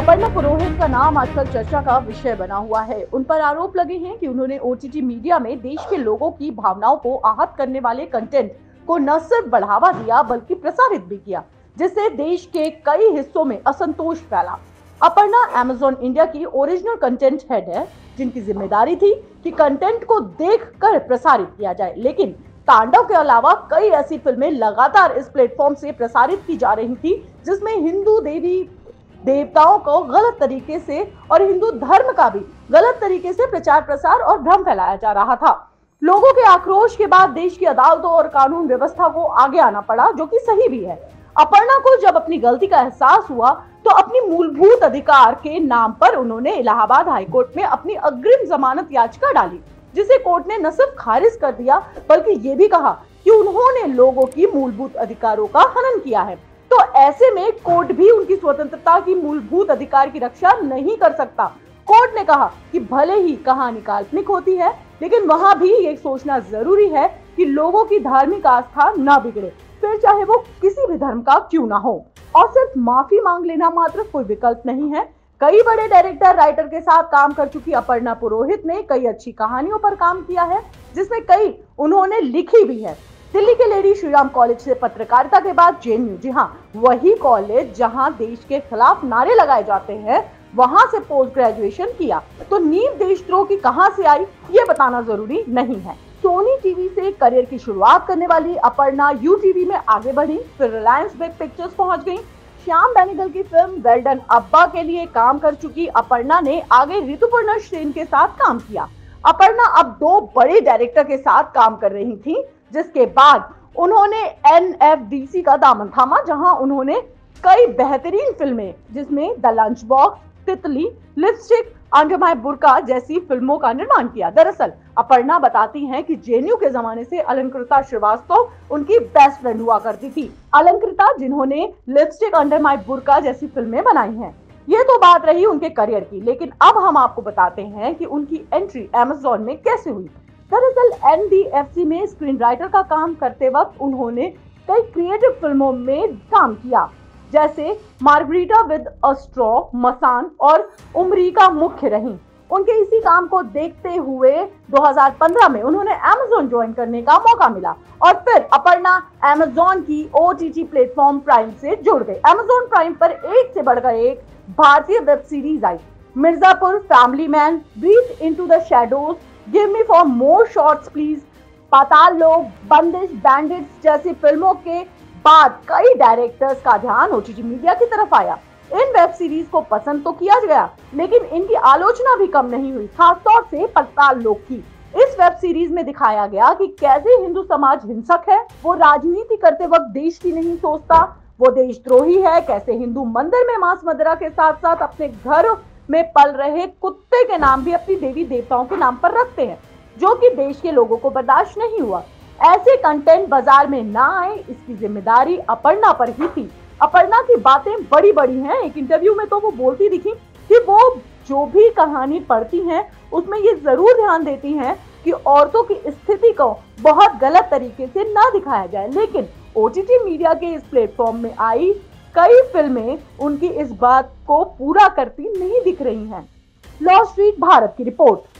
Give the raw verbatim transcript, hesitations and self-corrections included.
अपर्णा पुरोहित का नाम आजकल चर्चा का विषय बना हुआ है। उन पर आरोप लगे हैं कि उन्होंने ओटीटी मीडिया में देश के लोगों की भावनाओं को आहत करने वाले कंटेंट को न सिर्फ बढ़ावा दिया बल्कि प्रसारित भी किया, जिससे देश के कई हिस्सों में असंतोष फैला। अपर्णा अमेज़न इंडिया की ओरिजिनल कंटेंट हेड है, जिनकी जिम्मेदारी थी कि कंटेंट को देखकर प्रसारित किया जाए। लेकिन तांडव के अलावा कई ऐसी फिल्में लगातार इस प्लेटफॉर्म से प्रसारित की जा रही थी जिसमें हिंदू देवी देवताओं को गलत तरीके से और हिंदू धर्म का भी गलत तरीके से प्रचार प्रसार और भ्रम फैलाया जा रहा था। लोगों के आक्रोश के बाद देश की अदालतों और कानून व्यवस्था को आगे आना पड़ा, जो कि सही भी है। अपर्णा को जब अपनी गलती का एहसास हुआ तो अपनी मूलभूत अधिकार के नाम पर उन्होंने इलाहाबाद हाईकोर्ट में अपनी अग्रिम जमानत याचिका डाली, जिसे कोर्ट ने न सिर्फ खारिज कर दिया बल्कि ये भी कहा कि उन्होंने लोगों की मूलभूत अधिकारों का हनन किया है। तो ऐसे में कोर्ट भी उनकी स्वतंत्रता की मूलभूत अधिकार की रक्षा नहीं कर सकता। कोर्ट ने कहा कि भले ही कहानी काल्पनिक होती है, लेकिन वहां भी ये सोचना जरूरी है कि लोगों की धार्मिक आस्था न बिगड़े, फिर चाहे वो किसी भी धर्म का क्यों ना हो। और सिर्फ माफी मांग लेना मात्र कोई विकल्प नहीं है। कई बड़े डायरेक्टर राइटर के साथ काम कर चुकी अपर्णा पुरोहित ने कई अच्छी कहानियों पर काम किया है, जिसमें कई उन्होंने लिखी भी है। दिल्ली के लेडी श्रीराम कॉलेज से पत्रकारिता के बाद जेएनयू, जी हाँ, वही कॉलेज जहां देश के खिलाफ नारे लगाए जाते हैं, वहां से पोस्ट ग्रेजुएशन किया। तो नींव देशद्रोह की कहां से आई, ये बताना जरूरी नहीं है। सोनी टीवी से करियर की शुरुआत करने वाली अपर्णा यू टीवी में आगे बढ़ी, फिर रिलायंस बिग पिक्चर्स पहुंच गई। श्याम बेनेगल की फिल्म वेल डन अब्बा के लिए काम कर चुकी अपर्णा ने आगे ऋतुपर्णा सेन के साथ काम किया। अपर्णा अब दो बड़े डायरेक्टर के साथ काम कर रही थी, जिसके बाद उन्होंने एन एफ डी सी का दामन थामा, जहां उन्होंने कई बेहतरीन फिल्में जिसमें the lunchbox, Titli, lipstick, under my Burkha जैसी फिल्मों का निर्माण किया। दरअसल अपर्णा बताती हैं कि जेएनयू के जमाने से अलंकृता श्रीवास्तव उनकी बेस्ट फ्रेंड हुआ करती थी। अलंकृता, जिन्होंने लिपस्टिक, अंडर माय बुर्का जैसी फिल्में बनाई हैं। ये तो बात रही उनके करियर की, लेकिन अब हम आपको बताते हैं कि उनकी एंट्री अमेज़न में कैसे हुई। दरअसल एन डी एफ सी में स्क्रीन राइटर का काम करते वक्त उन्होंने कई क्रिएटिव फिल्मों में काम किया, जैसे margarita with a straw, Masaan और उमरीका मुख्य रही। उनके इसी काम को देखते हुए दो हज़ार पंद्रह में उन्होंने अमेज़न ज्वाइन करने का मौका मिला और फिर अपर्णा अमेज़न की O T T platform Prime से जुड़ गई। अमेज़न प्राइम पर एक से बढ़कर एक भारतीय वेब सीरीज आई। Mirzapur, family man, breathe into the shadows, give me four more shots please, Paatal Lok, Bandish, bandits जैसी फिल्मों के बाद कई डायरेक्टर्स का ध्यान ओटीटी मीडिया की तरफ आया। इन वेब सीरीज को पसंद तो किया गया, लेकिन इनकी आलोचना भी कम नहीं हुई, खासतौर से पाताल लोक की। इस वेब सीरीज में दिखाया गया कि कैसे हिंदू समाज हिंसक है, वो राजनीति करते वक्त देश की नहीं सोचता, वो देशद्रोही है, कैसे हिंदू मंदिर में मांस मदिरा के साथ साथ अपने घर में पल रहे कुत्ते के नाम भी अपनी देवी देवताओं के नाम पर रखते हैं, जो कि देश के लोगों को बर्दाश्त नहीं हुआ। ऐसे कंटेंट बाजार में ना आए, इसकी जिम्मेदारी अपर्णा पर ही थी। अपर्णा की बातें बड़ी बड़ी हैं। एक इंटरव्यू में तो वो बोलती दिखी कि वो जो भी कहानी पढ़ती हैं उसमें ये जरूर ध्यान देती हैं कि औरतों की स्थिति को बहुत गलत तरीके से ना दिखाया जाए, लेकिन ओटीटी मीडिया के इस प्लेटफॉर्म में आई कई फिल्में उनकी इस बात को पूरा करती नहीं दिख रही हैं। लॉ स्ट्रीट भारत की रिपोर्ट।